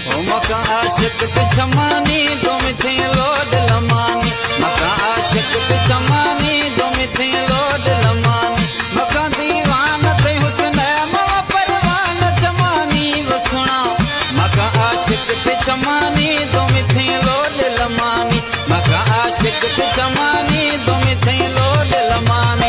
ओ मका आशिक पिछमानी तुम थी लोड लमानी मका आशिक पिछमानी तुम थी लोड लमानी मका दीवान ते हुस्न मवा परवान चमानी वसुना मका आशिक पिछमानी तुम थी लोड लमानी मका आशिक पिछमानी तुम थी लोड लमानी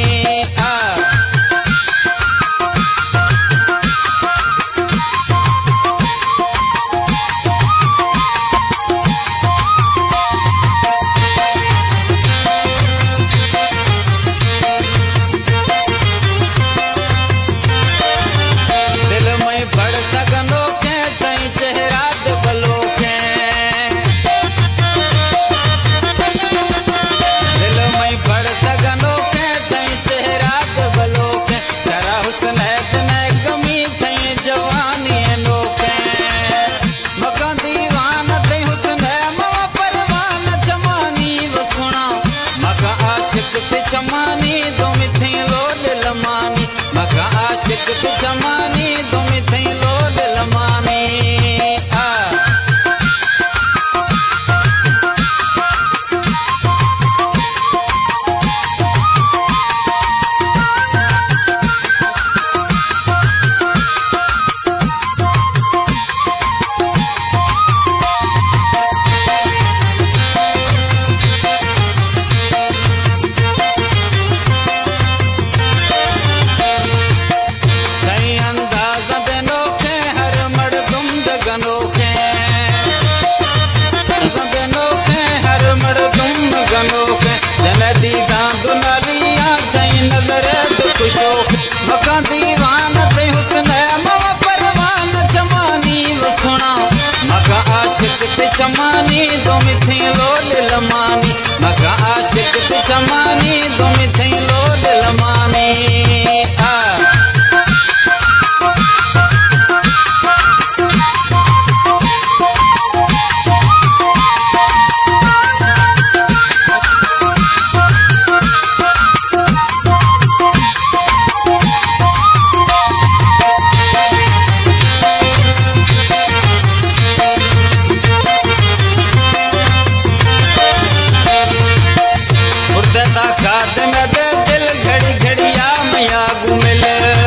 पिछमानी तुम थी लोड लमानी मका आशिक पिछमानी तुम थी लोड लमानी जनदी दांद नरिया सही नजर दुखशोक मका दीवान ते हुस्न मवा परवान चमानी वसुना मका आशिक पिछमानी तुम थी लोड लमानी मका आशिक पिछमानी तुम थी लोड लमानी दिल घड़ी घड़िया मैया घूमिल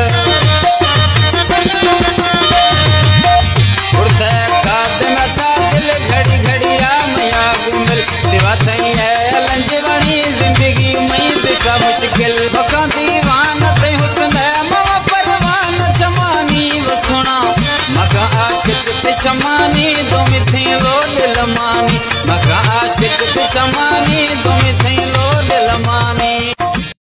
दिल घड़ी घड़िया मैया घूमिल सिवा थई है लंजवानी जिंदगी मई दिखा मुश्किल मका दीवान ते हुस्न मवा परवान चमानी वसुना मका आशिक पिछमानी तुम थी लोड लमानी मका आशिक पिछमानी तुम